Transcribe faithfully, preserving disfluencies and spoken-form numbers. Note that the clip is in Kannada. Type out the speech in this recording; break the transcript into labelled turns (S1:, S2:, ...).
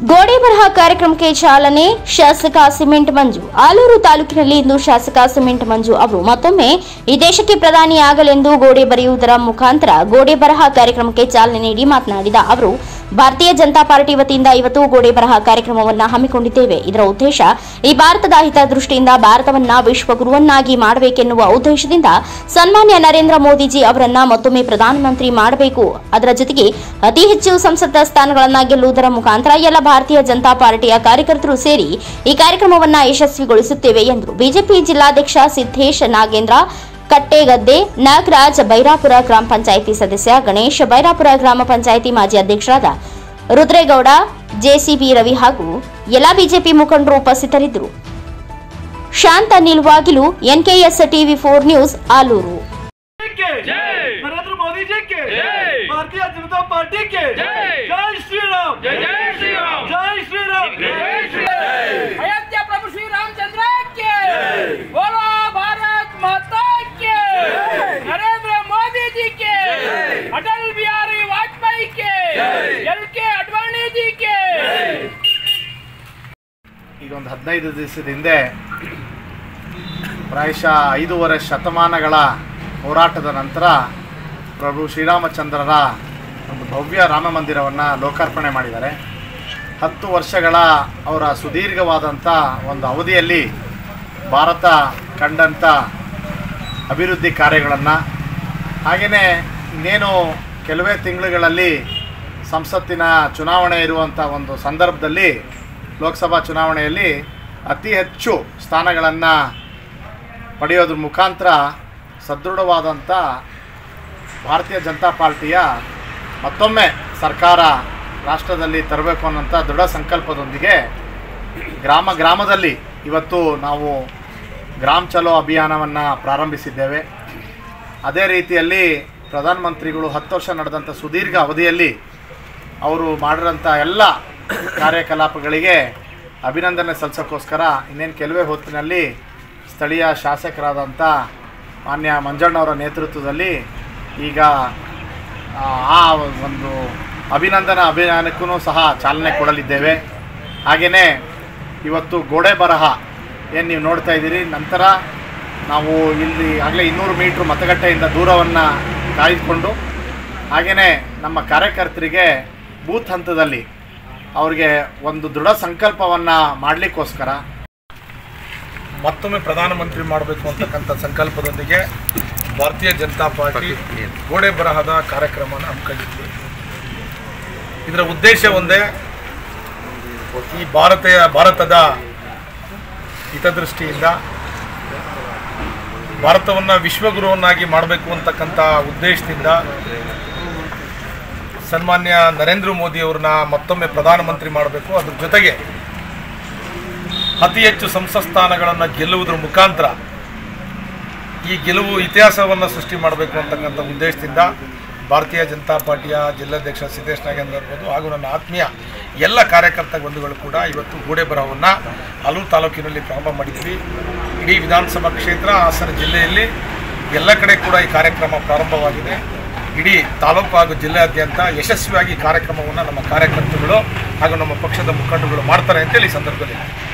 S1: ಗೋಡೆ ಬರಹ ಕಾರ್ಯಕ್ರಮಕ್ಕೆ ಚಾಲನೆ. ಶಾಸಕ ಸಿಮೆಂಟ್ ಮಂಜು. ಆಲೂರು ತಾಲೂಕಿನಲ್ಲಿ ಇಂದು ಶಾಸಕ ಸಿಮೆಂಟ್ ಮಂಜು ಅವರು ಮತ್ತೊಮ್ಮೆ ಈ ದೇಶಕ್ಕೆ ಪ್ರಧಾನಿಯಾಗಲೆಂದು ಗೋಡೆ ಬರೆಯುವುದರ ಮುಖಾಂತರ ಗೋಡೆ ಬರಹ ಕಾರ್ಯಕ್ರಮಕ್ಕೆ ಚಾಲನೆ ನೀಡಿ ಮಾತನಾಡಿದ ಅವರು, ಭಾರತೀಯ ಜನತಾ ಪಾರ್ಟಿ ವತಿಯಿಂದ ಇವತ್ತು ಗೋಡೆ ಬರಹ ಕಾರ್ಯಕ್ರಮವನ್ನು ಹಮ್ಮಿಕೊಂಡಿದ್ದೇವೆ. ಇದರ ಉದ್ದೇಶ ಈ ಭಾರತದ ಹಿತದೃಷ್ಟಿಯಿಂದ ಭಾರತವನ್ನ ವಿಶ್ವಗುರುವನ್ನಾಗಿ ಮಾಡಬೇಕೆನ್ನುವ ಉದ್ದೇಶದಿಂದ ಸನ್ಮಾನ್ಯ ನರೇಂದ್ರ ಮೋದಿಜಿ ಅವರನ್ನ ಮತ್ತೊಮ್ಮೆ ಪ್ರಧಾನಮಂತ್ರಿ ಮಾಡಬೇಕು. ಅದರ ಜೊತೆಗೆ ಅತಿ ಹೆಚ್ಚು ಸಂಸತ್ ಸ್ಥಾನಗಳನ್ನು ಗೆಲ್ಲುವುದರ ಮುಖಾಂತರ ಎಲ್ಲ ಭಾರತೀಯ ಜನತಾ ಪಾರ್ಟಿಯ ಕಾರ್ಯಕರ್ತರು ಸೇರಿ ಈ ಕಾರ್ಯಕ್ರಮವನ್ನು ಯಶಸ್ವಿಗೊಳಿಸುತ್ತೇವೆ ಎಂದರು. ಬಿಜೆಪಿ ಜಿಲ್ಲಾಧ್ಯಕ್ಷ ಸಿದ್ದೇಶ್ ನಾಗೇಂದ್ರ ಕಟ್ಟೆಗದ್ದೆ, ನಾಗರಾಜ್ ಬೈರಾಪುರ ಗ್ರಾಮ ಪಂಚಾಯಿತಿ ಸದಸ್ಯ ಗಣೇಶ್ ಬೈರಾಪುರ ಗ್ರಾಮ ಪಂಚಾಯಿತಿ ಮಾಜಿ ಅಧ್ಯಕ್ಷರಾದ ರುದ್ರೇಗೌಡ, ಜೆಸಿಬಿ ರವಿ ಹಾಗೂ ಎಲ್ಲ ಬಿಜೆಪಿ ಮುಖಂಡರು ಉಪಸ್ಥಿತರಿದ್ದರು. ಶಾಂತ ನಿಲುವಾಗಿಲು, NKS TV four news, Aluru.
S2: Narendra Modi ji के भारतीय जनता पार्टी के जय श्री राम, जय श्री राम, जय श्री राम, जय श्री राम।
S3: अयोध्या प्रभु श्री रामचंद्र के बोलो, भारत माता के, नरेंद्र मोदी जी के, अटल बिहारी वाजपेयी के, एल के अडवाणी जी के।
S4: ಈಗ ಒಂದು ಹದಿನೈದು ದಿವಸದ ಹಿಂದೆ ಪ್ರಾಯಶಃ ಐದೂವರೆ ಶತಮಾನಗಳ ಹೋರಾಟದ ನಂತರ ಪ್ರಭು ಶ್ರೀರಾಮಚಂದ್ರರ ಒಂದು ಭವ್ಯ ರಾಮ ಮಂದಿರವನ್ನು ಲೋಕಾರ್ಪಣೆ ಮಾಡಿದ್ದಾರೆ. ಹತ್ತು ವರ್ಷಗಳ ಅವರ ಸುದೀರ್ಘವಾದಂಥ ಒಂದು ಅವಧಿಯಲ್ಲಿ ಭಾರತ ಕಂಡಂಥ ಅಭಿವೃದ್ಧಿ ಕಾರ್ಯಗಳನ್ನು, ಹಾಗೆಯೇ ಇನ್ನೇನು ಕೆಲವೇ ತಿಂಗಳುಗಳಲ್ಲಿ ಸಂಸತ್ತಿನ ಚುನಾವಣೆ ಇರುವಂಥ ಒಂದು ಸಂದರ್ಭದಲ್ಲಿ ಲೋಕಸಭಾ ಚುನಾವಣೆಯಲ್ಲಿ ಅತಿ ಹೆಚ್ಚು ಸ್ಥಾನಗಳನ್ನು ಪಡೆಯೋದ್ರ ಮುಖಾಂತರ ಸದೃಢವಾದಂಥ ಭಾರತೀಯ ಜನತಾ ಪಾರ್ಟಿಯ ಮತ್ತೊಮ್ಮೆ ಸರ್ಕಾರ ರಾಷ್ಟ್ರದಲ್ಲಿ ತರಬೇಕು ಅನ್ನೋಂಥ ದೃಢ ಸಂಕಲ್ಪದೊಂದಿಗೆ ಗ್ರಾಮ ಗ್ರಾಮದಲ್ಲಿ ಇವತ್ತು ನಾವು ಗ್ರಾಮ ಚಲೋ ಅಭಿಯಾನವನ್ನು ಪ್ರಾರಂಭಿಸಿದ್ದೇವೆ. ಅದೇ ರೀತಿಯಲ್ಲಿ ಪ್ರಧಾನಮಂತ್ರಿಗಳು ಹತ್ತು ವರ್ಷ ನಡೆದಂಥ ಸುದೀರ್ಘ ಅವಧಿಯಲ್ಲಿ ಅವರು ಮಾಡಿರೋಂಥ ಎಲ್ಲ ಕಾರ್ಯಕಲಾಪಗಳಿಗೆ ಅಭಿನಂದನೆ ಸಲ್ಲಿಸೋಕ್ಕೋಸ್ಕರ ಇನ್ನೇನು ಕೆಲವೇ ಹೊತ್ತಿನಲ್ಲಿ ಸ್ಥಳೀಯ ಶಾಸಕರಾದಂಥ ಮಾನ್ಯ ಮಂಜಣ್ಣವರ ನೇತೃತ್ವದಲ್ಲಿ ಈಗ ಆ ಒಂದು ಅಭಿನಂದನಾ ಅಭಿಯಾನಕ್ಕೂ ಸಹ ಚಾಲನೆ ಕೊಡಲಿದ್ದೇವೆ. ಹಾಗೆಯೇ ಇವತ್ತು ಗೋಡೆ ಬರಹ ಏನು ನೀವು ನೋಡ್ತಾ ಇದ್ದೀರಿ, ನಂತರ ನಾವು ಇಲ್ಲಿ ಆಗಲೇ ಇನ್ನೂರು ಮೀಟ್ರ್ ಮತಗಟ್ಟೆಯಿಂದ ದೂರವನ್ನು ಕಾಯ್ದುಕೊಂಡು ಹಾಗೆಯೇ ನಮ್ಮ ಕಾರ್ಯಕರ್ತರಿಗೆ ಬೂತ್ ಹಂತದಲ್ಲಿ ಅವರಿಗೆ ಒಂದು ದೃಢ ಸಂಕಲ್ಪವನ್ನು ಮಾಡಲಿಕ್ಕೋಸ್ಕರ
S5: ಮತ್ತೊಮ್ಮೆ ಪ್ರಧಾನಮಂತ್ರಿ ಮಾಡಬೇಕು ಅಂತಕ್ಕಂಥ ಸಂಕಲ್ಪದೊಂದಿಗೆ ಭಾರತೀಯ ಜನತಾ ಪಾರ್ಟಿ ಗೋಡೆ ಬರಹದ ಕಾರ್ಯಕ್ರಮನ ಹಮ್ಮಿಕೊಂಡಿದ್ವಿ. ಇದರ ಉದ್ದೇಶ ಒಂದೇ, ಈ ಭಾರತೀಯ ಭಾರತದ ಹಿತದೃಷ್ಟಿಯಿಂದ ಭಾರತವನ್ನು ವಿಶ್ವಗುರುವನ್ನಾಗಿ ಮಾಡಬೇಕು ಅಂತಕ್ಕಂಥ ಉದ್ದೇಶದಿಂದ ಸನ್ಮಾನ್ಯ ನರೇಂದ್ರ ಮೋದಿಯವ್ರನ್ನ ಮತ್ತೊಮ್ಮೆ ಪ್ರಧಾನಮಂತ್ರಿ ಮಾಡಬೇಕು. ಅದ್ರ ಜೊತೆಗೆ ಅತಿ ಹೆಚ್ಚು ಸಂಸತ್ ಸ್ಥಾನಗಳನ್ನು ಗೆಲ್ಲುವುದರ ಮುಖಾಂತರ ಈ ಗೆಲುವು ಇತಿಹಾಸವನ್ನು ಸೃಷ್ಟಿ ಮಾಡಬೇಕು ಅಂತಕ್ಕಂಥ ಉದ್ದೇಶದಿಂದ ಭಾರತೀಯ ಜನತಾ ಪಾರ್ಟಿಯ ಜಿಲ್ಲಾಧ್ಯಕ್ಷ ಸಿದ್ದೇಶ್ ನಾಗೇಂದ್ರ ಇರ್ಬೋದು ಹಾಗೂ ನನ್ನ ಆತ್ಮೀಯ ಎಲ್ಲ ಕಾರ್ಯಕರ್ತ ಬಂಧುಗಳು ಕೂಡ ಇವತ್ತು ಗೋಡೆ ಬರಹವನ್ನು ಆಲೂರು ತಾಲೂಕಿನಲ್ಲಿ ಪ್ರಾರಂಭ ಮಾಡಿದ್ವಿ. ಇಡೀ ವಿಧಾನಸಭಾ ಕ್ಷೇತ್ರ ಹಾಸನ ಜಿಲ್ಲೆಯಲ್ಲಿ ಎಲ್ಲ ಕಡೆ ಕೂಡ ಈ ಕಾರ್ಯಕ್ರಮ ಪ್ರಾರಂಭವಾಗಿದೆ. ಇಡೀ ತಾಲೂಕು ಹಾಗೂ ಜಿಲ್ಲೆಯಾದ್ಯಂತ ಯಶಸ್ವಿಯಾಗಿ ಕಾರ್ಯಕ್ರಮವನ್ನು ನಮ್ಮ ಕಾರ್ಯಕರ್ತರುಗಳು ಹಾಗೂ ನಮ್ಮ ಪಕ್ಷದ ಮುಖಂಡರುಗಳು ಮಾಡ್ತಾರೆ ಅಂತೇಳಿ ಈ ಸಂದರ್ಭದಲ್ಲಿ